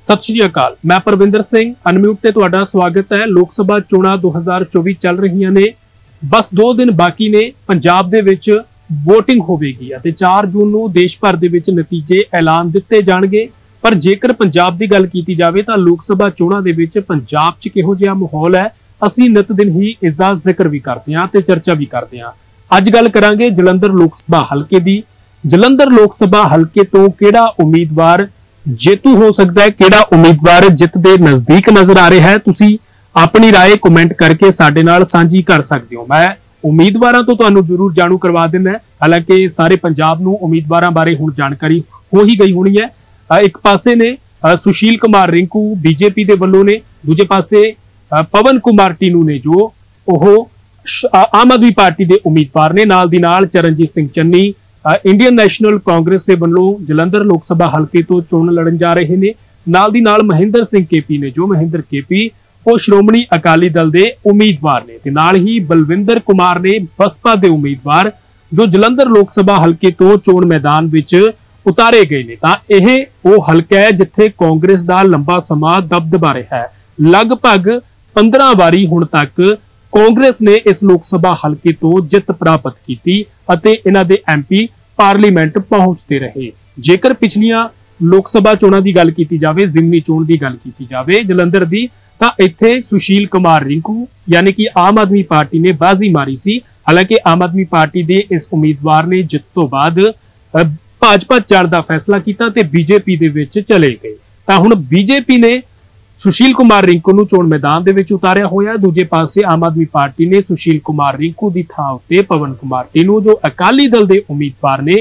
सत श्री अकाल, मैं परविंदर सिंह अनम्यूट ते तुहाडा स्वागत है। लोक सभा चोणां 2024 चल रही ने, बस 2 दिन बाकी ने। पंजाब दे विच वोटिंग होवेगी अते 4 जून नूं देश भर दे विच नतीजे ऐलान दिते जाणगे। पर जेकर पंजाब की गल की जाए तो लोक सभा चोणां दे विच पंजाब च किहो जिहा माहौल है, असीं नित दिन ही इसका जिक्र भी करते हैं ते चर्चा भी करते हैं। अज गल करांगे जलंधर लोक सभा हलके दी। जलंधर लोक सभा हलके तो किहड़ा उम्मीदवार जेतू हो सकता है, किहड़ा उम्मीदवार जित दे नजदीक नजर आ रहा है, तुसीं अपनी राय कमेंट करके साडे नाल साझी कर सकते हो। मैं उम्मीदवारों तो तुहानूं जरूर जाणू करवा देना है, हालांकि सारे पंजाब नूं उम्मीदवारों बारे हुण जानकारी हो ही गई होनी है। एक पासे ने सुशील कुमार रिंकू बीजेपी दे वल्लों ने, दूजे पासे पवन कुमार टीनू ने जो आम आदमी पार्टी के उम्मीदवार ने, नाल दी नाल Charanjit Singh Channi Indian National Congress के वल्लों जलंधर लोक सभा हल्के तो चोण लड़न जा रहे हैं। नाल दी नाल महेंद्र सिंह केपी ने, जो महेंद्र केपी वो श्रोमणी अकाली दल के उम्मीदवार ने, ते नाल ही बलविंदर कुमार ने बसपा के उम्मीदवार जो जलंधर लोक सभा हल्के तो चोण मैदान विच उतारे गए ने। तां यह वो हल्का है जिथे कांग्रेस का लंबा समा दबदबा रहा है। लगभग 15 वारी हुण तक कांग्रेस ने इस लोक सभा हल्के तो जित प्राप्त की अते इन्हां दे एमपी पार्लीमेंट पहुंचते रहे। जेकर पिछलियां लोक सभा चोणां की गल की जाए, जिमनी चोण की गल की जाए जलंधर की, तां इत्थे सुशील कुमार रिंकू यानी कि आम आदमी पार्टी ने बाजी मारी सी। हालांकि आम आदमी पार्टी के इस उम्मीदवार ने जित तो बाद भाजपा चढ़ का फैसला किया ते बीजेपी दे विच चले गए। तां हुण बीजेपी ने सुशील कुमार रिंकू नूं चोण मैदान दे विच उतारिया होया। दूजे पासे आम आदमी पार्टी ने सुशील कुमार रिंकू की थां उत्ते पवन कुमार टीनू जो अकाली दल के उम्मीदवार ने,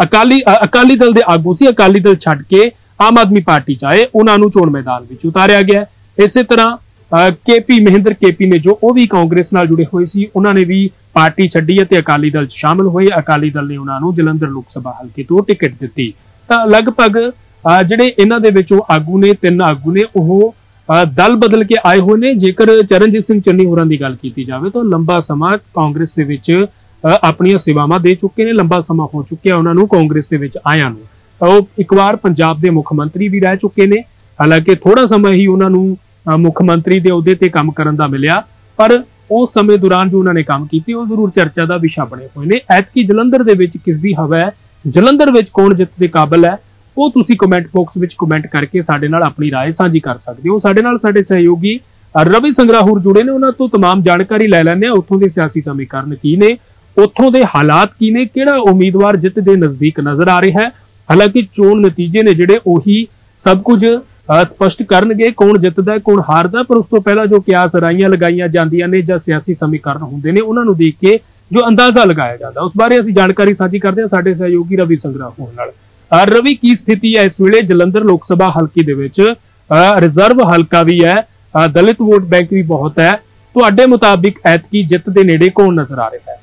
अकाली दल के आगू सी, अकाली दल छड्ड के आम आदमी पार्टी च आए, उन्हां नूं चोण मैदान विच उतारिया गया। इसे तरह केपी महेंद्र केपी ने जो वो भी कांग्रेस नाल जुड़े हुए सी, उन्होंने भी पार्टी छड्डी ते अकाली दल शामिल हुए। अकाली दल ने उन्होंने जलंधर लोक सभा हल्के तो टिकट दी। तां लगभग जिहड़े इन्हां दे विचों आगू ने, 3 आगू ने, वो दल बदल के आए हुए ने। जेकर चरणजीत सिंह चन्नी होरां दी गल की जाए तो लंबा समा कांग्रेस दे विच अपनी सेवावां दे चुके ने, लंबा समा हो चुकिया उन्होंने कांग्रेस दे विच आया नूं। एक बार पंजाब के मुख मंत्री भी रह चुके ने, हालांकि थोड़ा समय ही उन्होंने मुख्यमंत्री के अहुदे ते काम करन दा मिलिया, पर उस समय दौरान जो उन्होंने काम किए वो जरूर चर्चा का विषय बने हुए ने। ऐतकी जलंधर दे विच किस दी हवा है, जलंधर विच कौन जित दे काबिल है, वो तुसी कमेंट बॉक्स विच कमेंट करके साडे नाल अपनी राय साझी कर सकते हो। साडे नाल साडे सहयोगी रवि संग्राहुर जुड़े ने, उन्हां तो तमाम जानकारी लै लैंदे आ। उत्थों दे सियासी समीकरण की ने, उत्थों दे हालात की ने, किहड़ा उम्मीदवार जित दे नजदीक नजर आ रहा है। हालांकि चोण नतीजे ने जिहड़े उही सब कुछ स्पष्ट करनगे, कौन जितदा कौन हारदा। पर उस तो पहला जो कियास राइयां लगाईयां जांदियां ने जां सियासी समीकरण हुंदे ने, उन्हां नूं देख के जो अंदाजा लगाया जाता, उस बारे असीं जानकारी साझी करते हैं साडे सहयोगी रवि संग्राहुर नाल। रवि की स्थिति है इस वेले जलंधर लोक सभा हल्के दे विच? रिजर्व हल्का भी है, दलित वोट बैंक भी बहुत है। तुहाडे मुताबिक ऐतकी जित दे नेड़े कौन नजर आ रहा है?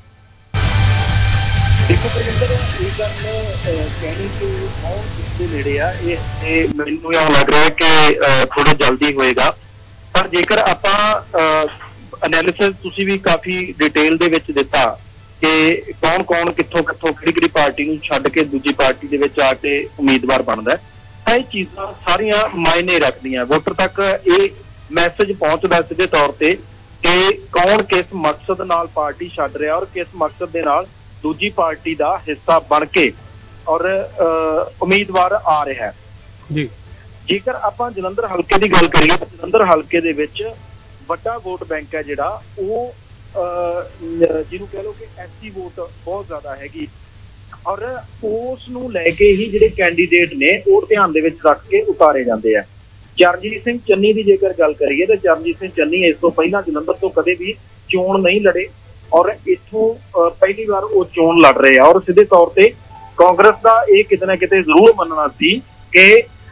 देखो परिंदर, ये गल कहनी कि कौन किसके नेड़े आ, ये मैनूं इउं लग रहा है कि थोड़ा जल्दी होएगा। पर जेकर आपां एनालिसिस तुसीं भी काफ़ी डिटेल दे विच दिता कि कौन कौन कित्थों कित्थों किहड़ी पार्टी नूं छड्ड के दूजी पार्टी दे विच आके उम्मीदवार बनदा है, तां ये चीज़ां सारियां मायने रखदियां। वोटर तक ये मैसेज पहुंचदा सीधे तौर ते कि कौन किस मकसद नाल पार्टी छड्ड रिहा और किस मकसद दे नाल दूजी पार्टी का हिस्सा बन के और उम्मीदवार आ रहा है जी। जेकर आपां जलंधर हल्के की गल करिए तो जलंधर हल्के दे विच वड्डा वोट बैंक है जिहड़ा वो जिन्हों कह लो कि एससी वोट बहुत ज्यादा हैगी, और उस नूं लैके ही जिहड़े कैंडीडेट ने वो ध्यान दे विच रख के उतारे जाते हैं। चरणजीत सिंह चन्नी की जेकर गल करिए तो चरणजीत सिंह चन्नी इस तो पहला जलंधर तो कदे भी चोण नहीं लड़े और इत्थों पहली बार वो चोण लड़ रहे हैं। और सीधे तौर पर कांग्रेस का ये किते ना किते जरूर मनना सी कि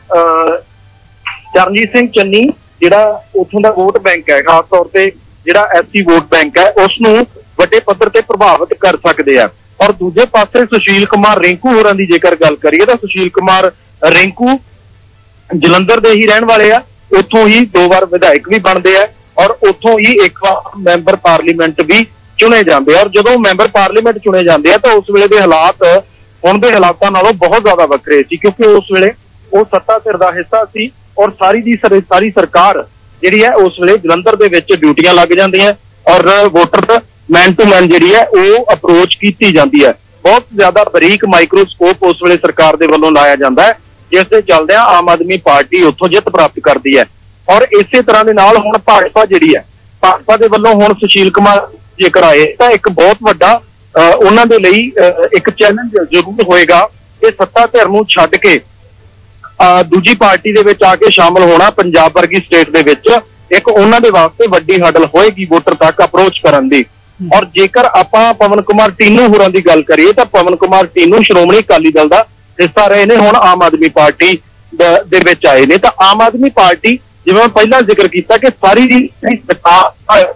चरणजीत सिंह चन्नी जिहड़ा उत्थों का वोट बैंक है, खास तौर पर जिहड़ा एससी वोट बैंक है, उसनूं वड्डे पद्धर ते प्रभावित कर सकते हैं। और दूजे पासे सुशील कुमार रिंकू होरां दी जेकर गल करिए तो सुशील कुमार रिंकू जलंधर दे ही रहण वाले आ, उत्थों ही 2 बार विधायक भी बनते हैं और उत्थों ही 1 बार मैंबर पार्लीमेंट भी चुने जाते हैं। और जो मैंबर पार्लीमेंट चुने जाते हैं तो उस वेले के हालात हुण दे हालातां नालों बहुत ज्यादा वक्रे सी, क्योंकि उस वेले वो सत्ता धिर दा हिस्सा सी ਔਰ ਸਾਰੀ ਸਰਕਾਰ ਜਿਹੜੀ ਹੈ ਉਸ ਵੇਲੇ ਜਲੰਧਰ ਦੇ ਵਿੱਚ ਡਿਊਟੀਆਂ ਲੱਗ ਜਾਂਦੀਆਂ ਔਰ ਵੋਟਰ ਮੈਨ ਟੂ ਮੈਨ ਜਿਹੜੀ ਹੈ ਉਹ ਅਪਰੋਚ ਕੀਤੀ ਜਾਂਦੀ ਹੈ। ਬਹੁਤ ਜ਼ਿਆਦਾ ਬਰੀਕ ਮਾਈਕਰੋਸਕੋਪ ਉਸ ਵੇਲੇ ਸਰਕਾਰ ਦੇ ਵੱਲੋਂ ਲਾਇਆ ਜਾਂਦਾ ਹੈ, ਜਿਸ ਦੇ ਚੱਲਦਿਆਂ ਆਮ ਆਦਮੀ ਪਾਰਟੀ ਉੱਥੋਂ ਜਿੱਤ ਪ੍ਰਾਪਤ ਕਰਦੀ ਹੈ। ਔਰ ਇਸੇ ਤਰ੍ਹਾਂ ਦੇ ਨਾਲ ਹੁਣ ਭਾਜਪਾ ਜਿਹੜੀ ਹੈ, ਭਾਜਪਾ ਦੇ ਵੱਲੋਂ ਹੁਣ ਸੁਸ਼ੀਲ ਕੁਮਾਰ ਜੇਕਰ ਆਏ ਤਾਂ ਇੱਕ ਬਹੁਤ ਵੱਡਾ ਉਹਨਾਂ ਦੇ ਲਈ ਇੱਕ ਚੈਲੰਜ ਜ਼ਰੂਰ ਹੋਏਗਾ ਕਿ ਸੱਤਾ ਧਿਰ ਨੂੰ ਛੱਡ ਕੇ ਦੂਜੀ ਪਾਰਟੀ ਦੇ ਵਿੱਚ ਆ ਕੇ ਸ਼ਾਮਲ ਹੋਣਾ ਪੰਜਾਬ ਵਰਗੀ ਸਟੇਟ ਦੇ ਵਿੱਚ ਇੱਕ ਉਹਨਾਂ ਦੇ ਵਾਸਤੇ ਵੱਡੀ ਹਡਲ ਹੋਏਗੀ ਵੋਟਰ ਤੱਕ ਅਪਰੋਚ ਕਰਨ ਦੀ। ਔਰ ਜੇਕਰ ਆਪਾਂ ਪਵਨ ਕੁਮਾਰ ਟੀਨੂ ਹੋਰਾਂ ਦੀ ਗੱਲ ਕਰੀਏ ਤਾਂ ਪਵਨ ਕੁਮਾਰ ਟੀਨੂ ਸ਼੍ਰੋਮਣੀ ਅਕਾਲੀ ਦਲ ਦਾ ਹਿੱਸਾ ਰਹੇ ਨੇ, ਹੁਣ ਆਮ ਆਦਮੀ ਪਾਰਟੀ ਦੇ ਵਿੱਚ ਆਏ ਨੇ। ਤਾਂ ਆਮ ਆਦਮੀ ਪਾਰਟੀ ਜਿਵੇਂ ਮੈਂ ਪਹਿਲਾਂ ਜ਼ਿਕਰ ਕੀਤਾ ਕਿ ਸਾਰੀ ਦੀ ਸਰਕਾਰ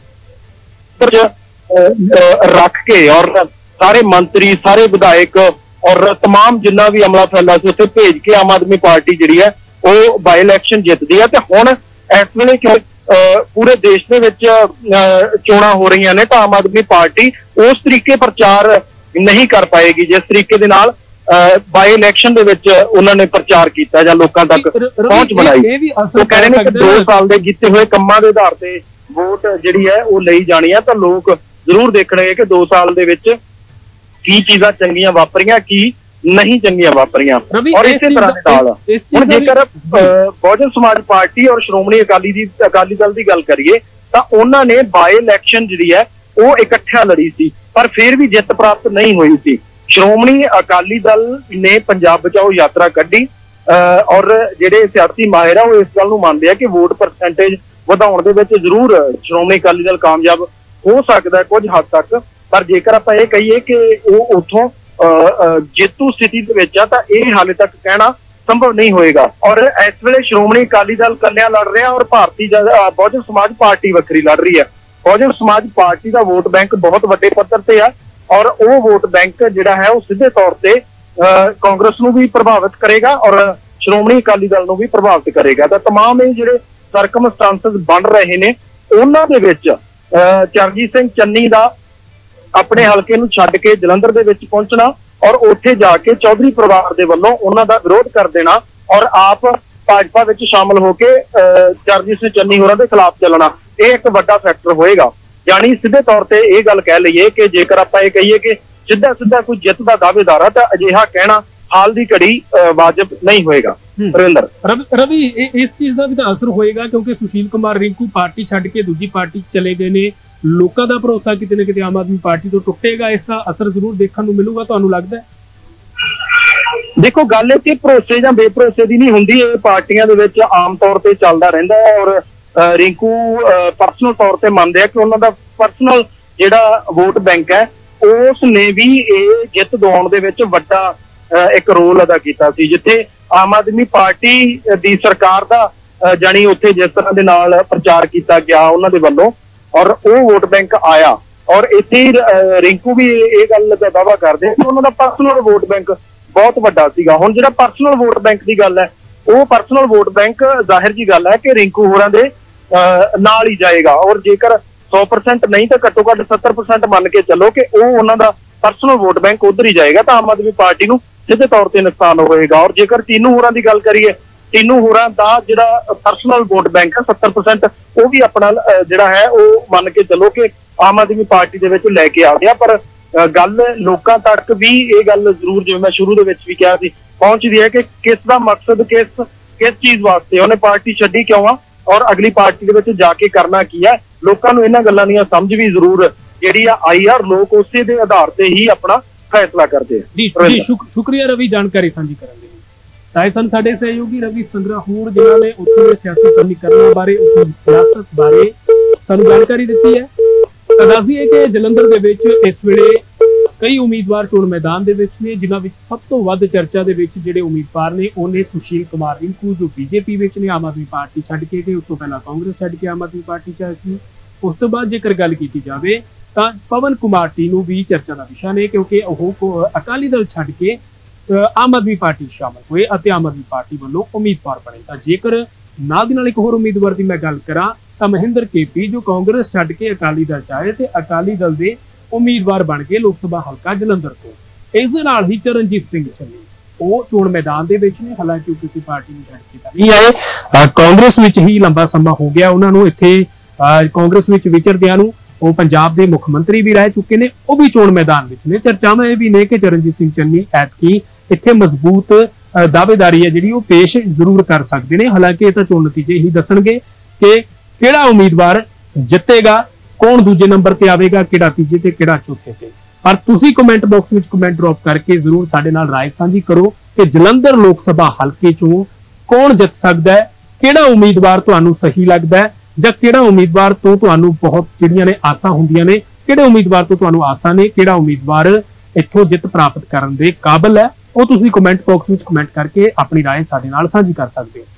ਰੱਖ ਕੇ ਔਰ ਸਾਰੇ ਮੰਤਰੀ, ਸਾਰੇ ਵਿਧਾਇਕ ਔਰ ਤਮਾਮ ਜਿੰਨਾ ਵੀ ਅਮਲਾ ਫੈਲਾ ਸੀ ਉੱਥੇ ਭੇਜ ਕੇ ਆਮ ਆਦਮੀ ਪਾਰਟੀ ਜਿਹੜੀ ਹੈ ਉਹ ਬਾਈ ਇਲੈਕਸ਼ਨ ਜਿੱਤਦੀ ਹੈ। ਤੇ ਹੁਣ ਇਸ ਵੇਲੇ ਕਿ ਪੂਰੇ ਦੇਸ਼ ਦੇ ਵਿੱਚ ਚੋਣਾਂ ਹੋ ਰਹੀਆਂ ਨੇ ਤਾਂ ਆਮ ਆਦਮੀ ਪਾਰਟੀ ਉਸ ਤਰੀਕੇ ਪ੍ਰਚਾਰ ਨਹੀਂ ਕਰ ਪਾਏਗੀ ਜਿਸ ਤਰੀਕੇ ਦੇ ਨਾਲ ਬਾਈ ਇਲੈਕਸ਼ਨ ਦੇ ਵਿੱਚ ਉਹਨਾਂ ਨੇ ਪ੍ਰਚਾਰ ਕੀਤਾ ਜਾਂ ਲੋਕਾਂ ਤੱਕ ਪਹੁੰਚ ਬਣਾਈ। ਉਹ ਕਹਿ ਰਹੇ ਨੇ ਕਿ 2 ਸਾਲ ਦੇ ਕੀਤੇ ਹੋਏ ਕੰਮਾਂ ਦੇ ਆਧਾਰ ਤੇ ਵੋਟ ਜਿਹੜੀ ਹੈ ਉਹ ਲਈ ਜਾਣੀ ਹੈ। ਤਾਂ ਲੋਕ ਜ਼ਰੂਰ ਦੇਖਣਗੇ ਕਿ 2 ਸਾਲ ਦੇ ਵਿੱਚ ਕੀ ਚੀਜ਼ਾਂ ਚੰਗੀਆਂ ਵਾਪਰੀਆਂ, ਕੀ ਨਹੀਂ ਚੰਗੀਆਂ ਵਾਪਰੀਆਂ। ਔਰ ਇਸੇ ਤਰ੍ਹਾਂ ਦੇ ਨਾਲ ਹੁਣ ਜੇਕਰ ਬਹੁਜਨ ਸਮਾਜ ਪਾਰਟੀ ਔਰ ਸ਼੍ਰੋਮਣੀ ਅਕਾਲੀ ਦਲ ਦੀ ਗੱਲ ਕਰੀਏ ਤਾਂ ਉਹਨਾਂ ਨੇ ਬਾਈ ਇਲੈਕਸ਼ਨ ਜਿਹੜੀ ਹੈ ਉਹ ਇਕੱਠਿਆਂ ਲੜੀ ਸੀ ਪਰ ਫਿਰ ਵੀ ਜਿੱਤ ਪ੍ਰਾਪਤ ਨਹੀਂ ਹੋਈ ਸੀ। ਸ਼੍ਰੋਮਣੀ ਅਕਾਲੀ ਦਲ ਨੇ ਪੰਜਾਬ ਬਚਾਓ ਯਾਤਰਾ ਕੱਢੀ ਔਰ ਜਿਹੜੇ ਸਿਆਸੀ ਮਾਹਿਰ ਆ ਉਹ ਇਸ ਗੱਲ ਨੂੰ ਮੰਨਦੇ ਆ ਕਿ ਵੋਟ ਪਰਸੈਂਟੇਜ ਵਧਾਉਣ ਦੇ ਵਿੱਚ ਜ਼ਰੂਰ ਸ਼੍ਰੋਮਣੀ ਅਕਾਲੀ ਦਲ ਕਾਮਯਾਬ ਹੋ ਸਕਦਾ ਕੁਝ ਹੱਦ ਤੱਕ। ਪਰ ਜੇਕਰ ਆਪਾਂ ਇਹ ਕਹੀਏ ਕਿ ਉਹ ਉੱਥੋਂ ਜੇਤੂ ਸਥਿਤੀ ਦੇ ਵਿੱਚ ਆ ਤਾਂ ਇਹ ਹਾਲੇ ਤੱਕ ਕਹਿਣਾ ਸੰਭਵ ਨਹੀਂ ਹੋਏਗਾ। ਔਰ ਇਸ ਵੇਲੇ ਸ਼੍ਰੋਮਣੀ ਅਕਾਲੀ ਦਲ ਇਕੱਲਿਆਂ ਲੜ ਰਿਹਾ ਔਰ ਭਾਰਤੀ ਬਹੁਜਨ ਸਮਾਜ ਪਾਰਟੀ ਵੱਖਰੀ ਲੜ ਰਹੀ ਹੈ। ਬਹੁਜਨ ਸਮਾਜ ਪਾਰਟੀ ਦਾ ਵੋਟ ਬੈਂਕ ਬਹੁਤ ਵੱਡੇ ਪੱਧਰ ਤੇ ਆ ਔਰ ਉਹ ਵੋਟ ਬੈਂਕ ਜਿਹੜਾ ਹੈ ਉਹ ਸਿੱਧੇ ਤੌਰ ਤੇ ਕਾਂਗਰਸ ਨੂੰ ਵੀ ਪ੍ਰਭਾਵਿਤ ਕਰੇਗਾ ਔਰ ਸ਼੍ਰੋਮਣੀ ਅਕਾਲੀ ਦਲ ਨੂੰ ਵੀ ਪ੍ਰਭਾਵਿਤ ਕਰੇਗਾ। ਤਾਂ ਤਮਾਮ ਇਹ ਜਿਹੜੇ ਸਰਕਮਸਟੈਂਸਸ ਬਣ ਰਹੇ ਨੇ ਉਹਨਾਂ ਦੇ ਵਿੱਚ ਚਰਨਜੀਤ ਸਿੰਘ ਚੰਨੀ ਦਾ ਆਪਣੇ ਹਲਕੇ ਨੂੰ ਛੱਡ ਕੇ ਜਲੰਧਰ ਦੇ ਵਿੱਚ ਪਹੁੰਚਣਾ ਔਰ ਉੱਥੇ ਜਾ ਕੇ ਚੌਧਰੀ ਪਰਿਵਾਰ ਦੇ ਵੱਲੋਂ ਉਹਨਾਂ ਦਾ ਵਿਰੋਧ ਕਰ ਦੇਣਾ ਔਰ ਆਪ ਭਾਜਪਾ ਵਿੱਚ ਸ਼ਾਮਲ ਹੋ ਕੇ ਚਰਨਜੀਤ ਸਿੰਘ ਚੰਨੀ ਹੋਰਾਂ ਦੇ ਖਿਲਾਫ ਚੱਲਣਾ, ਇਹ ਇੱਕ ਵੱਡਾ ਫੈਕਟਰ ਹੋਏਗਾ। ਯਾਨੀ ਸਿੱਧੇ ਤੌਰ ਤੇ ਇਹ ਗੱਲ ਕਹਿ ਲਈਏ ਕਿ ਜੇਕਰ ਆਪਾਂ ਇਹ ਕਹੀਏ ਕਿ ਸਿੱਧਾ ਕੋਈ ਜਿੱਤ ਦਾ ਦਾਅਵੇਦਾਰ ਆ ਤਾਂ ਅਜਿਹਾ ਕਹਿਣਾ ਹਾਲ ਦੀ ਘੜੀ ਵਾਜਬ ਨਹੀਂ ਹੋਏਗਾ। ਰਵੀ ਇਸ ਚੀਜ਼ ਦਾ ਵੀ ਤਾਂ ਅਸਰ ਹੋਏਗਾ ਕਿਉਂਕਿ ਸੁਸ਼ੀਲ ਕੁਮਾਰ ਰਿੰਕੂ ਪਾਰਟੀ ਛੱਡ ਕੇ ਦੂਜੀ ਪਾਰਟੀ ਚਲੇ ਗਏ ਨੇ, ਲੋਕਾਂ ਦਾ ਭਰੋਸਾ ਕਿਤੇ ਨਾ ਕਿਤੇ ਆਮ ਆਦਮੀ ਪਾਰਟੀ ਤੋਂ ਟੁੱਟੇਗਾ, ਇਸ ਦਾ ਅਸਰ ਜ਼ਰੂਰ ਦੇਖਣ ਨੂੰ ਮਿਲੂਗਾ, ਤੁਹਾਨੂੰ ਲੱਗਦਾ ਹੈ? ਦੇਖੋ ਗੱਲ ਇਹ ਕਿ ਭਰੋਸੇ ਜਾਂ ਬੇਭਰੋਸੇ ਦੀ ਨਹੀਂ ਹੁੰਦੀ, ਇਹ ਪਾਰਟੀਆਂ ਦੇ ਵਿੱਚ ਆਮ ਤੌਰ ਤੇ ਚੱਲਦਾ ਰਹਿੰਦਾ ਹੈ। ਔਰ ਰਿੰਕੂ ਪਰਸਨਲ ਤੌਰ ਤੇ ਮੰਨਦੇ ਆ ਕਿ ਉਹਨਾਂ ਦਾ ਪਰਸਨਲ ਜਿਹੜਾ ਵੋਟ ਬੈਂਕ ਹੈ ਉਸ ਨੇ ਵੀ ਇਹ ਜਿੱਤ ਦਿਵਾਉਣ ਦੇ ਵਿੱਚ ਵੱਡਾ ਇੱਕ ਰੋਲ ਅਦਾ ਕੀਤਾ ਸੀ। ਜਿੱਥੇ ਆਮ ਆਦਮੀ ਪਾਰਟੀ ਦੀ ਸਰਕਾਰ ਦਾ ਜਾਣੀ ਉੱਥੇ ਜਿਸ ਤਰ੍ਹਾਂ ਦੇ ਨਾਲ ਪ੍ਰਚਾਰ ਕੀਤਾ ਗਿਆ ਉਹਨਾਂ ਦੇ ਵੱਲੋਂ ਔਰ ਉਹ ਵੋਟ ਬੈਂਕ ਆਇਆ ਔਰ ਇੱਥੇ ਰਿੰਕੂ ਵੀ ਇਹ ਗੱਲ ਦਾ ਦਾਅਵਾ ਕਰਦੇ ਕਿ ਉਹਨਾਂ ਦਾ ਪਰਸਨਲ ਵੋਟ ਬੈਂਕ ਬਹੁਤ ਵੱਡਾ ਸੀਗਾ। ਹੁਣ ਜਿਹੜਾ ਪਰਸਨਲ ਵੋਟ ਬੈਂਕ ਦੀ ਗੱਲ ਹੈ ਉਹ ਪਰਸਨਲ ਵੋਟ ਬੈਂਕ ਜ਼ਾਹਿਰ ਜੀ ਗੱਲ ਹੈ ਕਿ ਰਿੰਕੂ ਹੋਰਾਂ ਦੇ ਨਾਲ ਹੀ ਜਾਏਗਾ ਔਰ ਜੇਕਰ 100% ਨਹੀਂ ਤਾਂ ਘੱਟੋ ਘੱਟ 70% ਮੰਨ ਕੇ ਚੱਲੋ ਕਿ ਉਹ ਉਹਨਾਂ ਦਾ ਪਰਸਨਲ ਵੋਟ ਬੈਂਕ ਉਧਰ ਹੀ ਜਾਏਗਾ ਤਾਂ ਆਮ ਆਦਮੀ ਪਾਰਟੀ ਨੂੰ ਸਿੱਧੇ ਤੌਰ ਤੇ ਨੁਕਸਾਨ ਹੋਏਗਾ। ਔਰ ਜੇਕਰ ਟੀਨੂ ਹੋਰਾਂ ਦੀ ਗੱਲ ਕਰੀਏ, ਟੀਨੂ ਹੋਰਾਂ ਦਾ ਜਿਹੜਾ ਪਰਸਨਲ ਵੋਟ ਬੈਂਕ ਹੈ 70% ਉਹ ਵੀ ਆਪਣਾ ਜਿਹੜਾ ਹੈ ਉਹ ਮੰਨ ਕੇ ਚੱਲੋ ਕਿ ਆਮ ਆਦਮੀ ਪਾਰਟੀ ਦੇ ਵਿੱਚ ਲੈ ਕੇ ਆ ਗਿਆ। ਪਰ ਗੱਲ ਲੋਕਾਂ ਤੱਕ ਵੀ ਇਹ ਗੱਲ ਜ਼ਰੂਰ, ਜਿਵੇਂ ਮੈਂ ਸ਼ੁਰੂ ਦੇ ਵਿੱਚ ਵੀ ਕਿਹਾ ਸੀ, ਪਹੁੰਚਦੀ ਹੈ ਕਿ ਕਿਸ ਦਾ ਮਕਸਦ ਕਿਸ ਚੀਜ਼ ਵਾਸਤੇ ਉਹਨੇ ਪਾਰਟੀ ਛੱਡੀ ਕਿਉਂ ਆ ਔਰ ਅਗਲੀ ਪਾਰਟੀ ਦੇ ਵਿੱਚ ਜਾ ਕੇ ਕਰਨਾ ਕੀ ਹੈ। ਲੋਕਾਂ ਨੂੰ ਇਹਨਾਂ ਗੱਲਾਂ ਦੀਆਂ ਸਮਝ ਵੀ ਜ਼ਰੂਰ ਜਿਹੜੀ ਆ ਆਈ ਆ, ਲੋਕ ਉਸੇ ਦੇ ਆਧਾਰ ਤੇ ਹੀ ਆਪਣਾ ਫੈਸਲਾ ਕਰਦੇ ਆ। ਜੀ ਸ਼ੁਕਰੀਆ ਰਵੀ ਜਾਣਕਾਰੀ ਸਾਂਝੀ ਕਰਨ ਲਈ। ਤਾਂ ਸਨ ਸਾਡੇ ਸਹਿਯੋਗੀ ਰਵੀ ਸੰਗਰਾਹੁਰ ਜਿਨ੍ਹਾਂ ਨੇ ਉੱਥੋਂ ਦੇ ਸਿਆਸੀ ਸਮੀਕਰਨਾਂ ਬਾਰੇ, ਉੱਥੋਂ ਦੀ ਸਿਆਸਤ ਬਾਰੇ ਸਾਨੂੰ ਜਾਣਕਾਰੀ ਦਿੱਤੀ ਹੈ। ਤਾਂ ਦੱਸਦੀਏ ਕਿ ਜਲੰਧਰ ਦੇ ਵਿੱਚ ਇਸ ਵੇਲੇ ਕਈ ਉਮੀਦਵਾਰ ਚੋਣ ਮੈਦਾਨ ਦੇ ਵਿੱਚ ਨੇ, ਜਿਨ੍ਹਾਂ ਵਿੱਚ ਸਭ ਤੋਂ ਵੱਧ ਚਰਚਾ ਦੇ ਵਿੱਚ ਜਿਹੜੇ ਉਮੀਦਵਾਰ ਨੇ ਉਹਨੇ ਸੁਸ਼ੀਲ ਕੁਮਾਰ ਰਿੰਕੂ ਜੋ ਬੀਜੇਪੀ ਵਿੱਚ ਨੇ, ਆਮ ਆਦਮੀ ਪਾਰਟੀ ਛੱਡ ਕੇ ਗਏ, ਉਸ ਤੋਂ ਪਹਿਲਾਂ ਕਾਂਗਰਸ ਛੱਡ ਕੇ ਆਮ ਆਦਮੀ ਪਾਰਟੀ ਚ ਆਏ ਸੀ। ਉਸ ਤੋਂ ਬਾਅਦ ਜੇਕਰ ਗੱਲ ਕੀਤੀ ਜਾਵੇ ਤਾਂ ਪਵਨ ਕੁਮਾਰ ਟੀਨੂ ਵੀ ਚਰਚਾ ਦਾ ਵਿਸ਼ਾ ਨੇ ਕਿਉਂਕਿ ਉਹ ਅਕਾਲੀ ਦਲ ਛੱਡ ਕੇ ਆਮ ਆਦਮੀ ਪਾਰਟੀ ਸ਼ਾਮਲ ਹੋਏ ਅਤੇ ਆਮ ਆਦਮੀ ਪਾਰਟੀ ਵੱਲੋਂ ਉਮੀਦਵਾਰ ਬਣੇ। ਤਾਂ ਜੇਕਰ ਨਾਲ ਦੀ ਨਾਲ ਇੱਕ ਹੋਰ ਉਮੀਦਵਾਰ ਦੀ ਮੈਂ ਗੱਲ ਕਰਾਂ ਤਾਂ ਮਹਿੰਦਰ KP ਜੋ ਕਾਂਗਰਸ ਛੱਡ ਕੇ ਅਕਾਲੀ ਦਲ ਚ ਆਏ ਤੇ ਅਕਾਲੀ ਦਲ ਦੇ ਉਮੀਦਵਾਰ ਬਣ ਕੇ ਲੋਕ ਸਭਾ ਹਲਕਾ ਜਲੰਧਰ ਤੋਂ। ਇਸ ਦੇ ਨਾਲ ਹੀ ਚਰਨਜੀਤ ਸਿੰਘ ਚੰਨੀ ਉਹ ਚੋਣ ਮੈਦਾਨ ਦੇ ਵਿੱਚ ਨੇ। ਹਾਲਾਂਕਿ ਉਹ ਕਿਸੇ ਪਾਰਟੀ ਨੂੰ ਛੱਡ ਕੇ ਤਾਂ ਨਹੀਂ ਆਏ, ਕਾਂਗਰਸ ਵਿੱਚ ਹੀ ਲੰਬਾ ਸਮਾਂ ਹੋ ਗਿਆ ਉਹਨਾਂ ਨੂੰ ਇੱਥੇ ਕਾਂਗਰਸ ਵਿੱਚ ਵਿਚਰਦਿਆਂ ਨੂੰ। ਉਹ ਪੰਜਾਬ ਦੇ ਮੁੱਖ ਮੰਤਰੀ ਵੀ ਰਹਿ ਚੁੱਕੇ ਨੇ, ਉਹ ਵੀ ਚੋਣ ਮੈਦਾਨ ਵਿੱਚ ਨੇ। ਚਰਚਾਵਾਂ ਇਹ ਵੀ ਨੇ ਕਿ ਚਰਨਜੀਤ ਸਿੰਘ ਚੰਨੀ ਐਤਕੀ ਇੱਥੇ ਮਜ਼ਬੂਤ ਦਾਅਵੇਦਾਰੀ ਹੈ ਜਿਹੜੀ ਉਹ ਪੇਸ਼ ਜ਼ਰੂਰ ਕਰ ਸਕਦੇ ਨੇ। ਹਾਲਾਂਕਿ ਇਹ ਤਾਂ ਚੋਣ ਨਤੀਜੇ ਹੀ ਦੱਸਣਗੇ ਕਿ ਕਿਹੜਾ ਉਮੀਦਵਾਰ ਜਿੱਤੇਗਾ, ਕੌਣ ਦੂਜੇ ਨੰਬਰ ਤੇ ਆਵੇਗਾ, ਕਿਹੜਾ ਤੀਜੇ ਤੇ ਕਿਹੜਾ ਚੌਥੇ ਤੇ। ਪਰ ਤੁਸੀਂ ਕਮੈਂਟ ਬਾਕਸ ਵਿੱਚ ਕਮੈਂਟ ਡ੍ਰੌਪ ਕਰਕੇ ਜ਼ਰੂਰ ਸਾਡੇ ਨਾਲ ਰਾਏ ਸਾਂਝੀ ਕਰੋ ਕਿ ਜਲੰਧਰ ਲੋਕ ਸਭਾ ਹਲਕੇ ਚੋਂ ਕੌਣ ਜਿੱਤ ਸਕਦਾ ਹੈ, ਕਿਹੜਾ ਉਮੀਦਵਾਰ ਤੁਹਾਨੂੰ ਸਹੀ ਲੱਗਦਾ ਹੈ, ਜਾਂ ਕਿਹੜਾ ਉਮੀਦਵਾਰ ਤੋਂ ਤੁਹਾਨੂੰ ਬਹੁਤ ਜਿਹੜੀਆਂ ਨੇ ਆਸਾਂ ਹੁੰਦੀਆਂ ਨੇ, ਕਿਹੜੇ ਉਮੀਦਵਾਰ ਤੋਂ ਤੁਹਾਨੂੰ ਆਸਾਂ ਨੇ, ਕਿਹੜਾ ਉਮੀਦਵਾਰ ਇੱਥੋਂ ਜਿੱਤ ਪ੍ਰਾਪਤ ਕਰਨ ਦੇ ਕਾਬਿਲ ਹੈ। ਉਹ ਤੁਸੀਂ ਕਮੈਂਟ ਬਾਕਸ ਵਿੱਚ ਕਮੈਂਟ ਕਰਕੇ ਆਪਣੀ ਰਾਏ ਸਾਡੇ ਨਾਲ ਸਾਂਝੀ ਕਰ ਸਕਦੇ ਹੋ।